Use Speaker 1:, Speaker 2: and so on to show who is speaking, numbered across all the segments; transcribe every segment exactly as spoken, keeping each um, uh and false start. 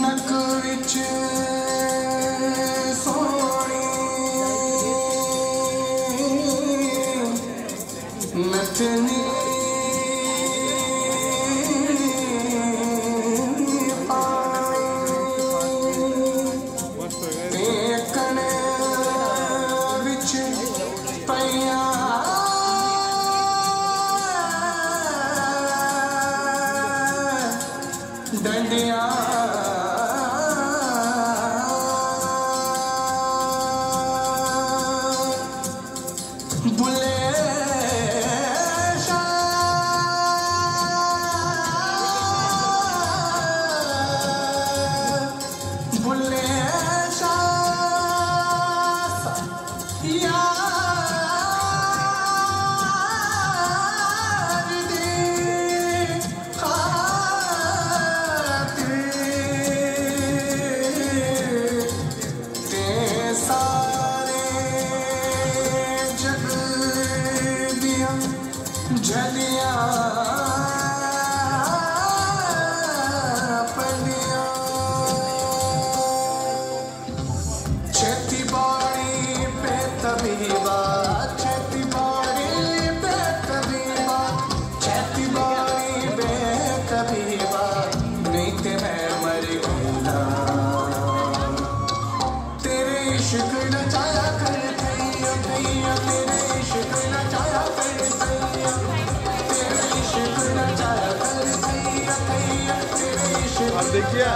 Speaker 1: नक विच सोनी नथनी डंडिया बुले बुले झलिया पलिया छेती बाड़ी पे तबीबा छेती बाड़ी पे तबीबा छेती बाड़ी पे तबीबा नहीं ते मैं मर गया तेरे इश्क नचाया कर थैया थैया तेरे इश्क नचाया कर
Speaker 2: अब देखिए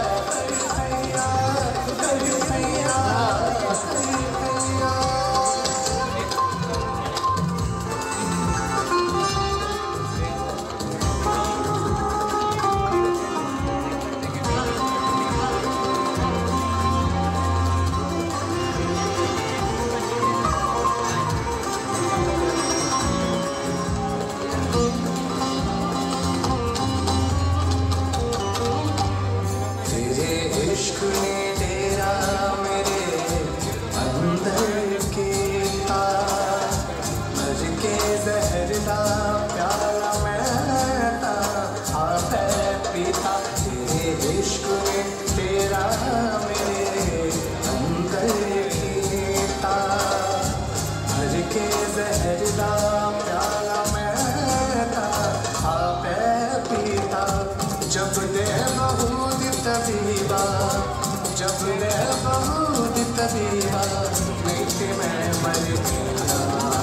Speaker 1: इश्क ने डेरा मेरे अंदर किया मर के जहरदा प्याला मैं आप पीता तेरे इश्क ने डेरा मेरे अंदर किया मर के जहरदा प्याला मैं आप पीता जब दे बहुत तबीबा जब दे बहुत तबीबा नहीं थे मैं मर गया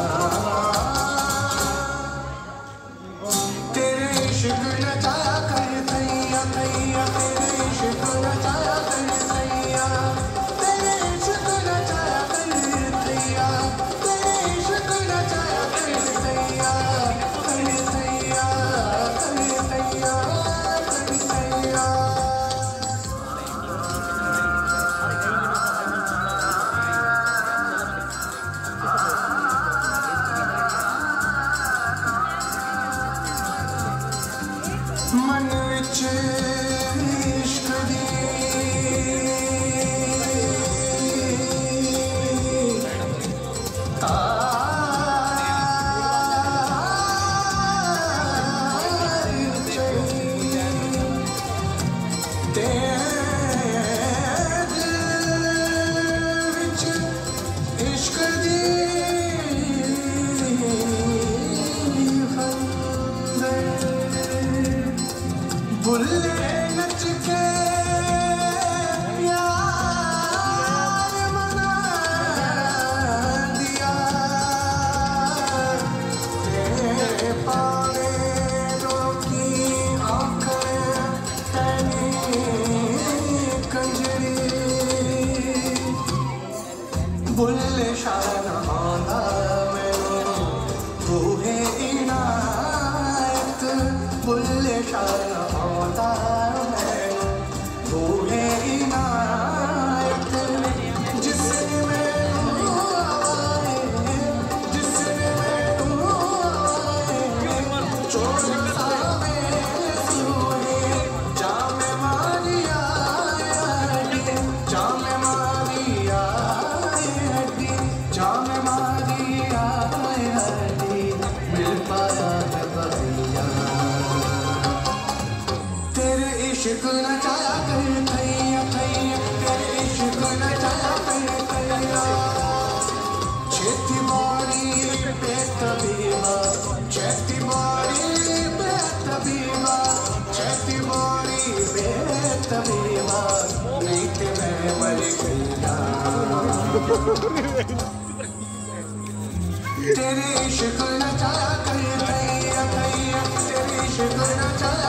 Speaker 1: तेरे इश्क नचाया कर थैया थैया तेरे इश्क नचाया कर थैया तेरे इश्क नचाया कर थैया तेरे इश्क नचाया कर थैया कर थैया कर थैया कर थैया मन विच इश्क दी इश्क दी बुल्ले नच के प्यार मना दिया तेरे पाने रोकी आंखें तेरी कंजरी बुल्ले शान आंदा मैनू बूहे इनायत बुल्ले शान आंदा मैनू बूहे इनायत जिसने मैनू आए जिसने मैनू आए चोर सावे सूहे जामे मारिया जामे मारिया जामे मारिया मिल पाया तेरे इश्क नचाया कर थैया। बेतबीबा चैती मारी बेतबीबा चैती मारी बेतबीबा नहीं ते मैं मर गया तेरे इश्क नचा कर दैया दैया तेरे इश्क नचा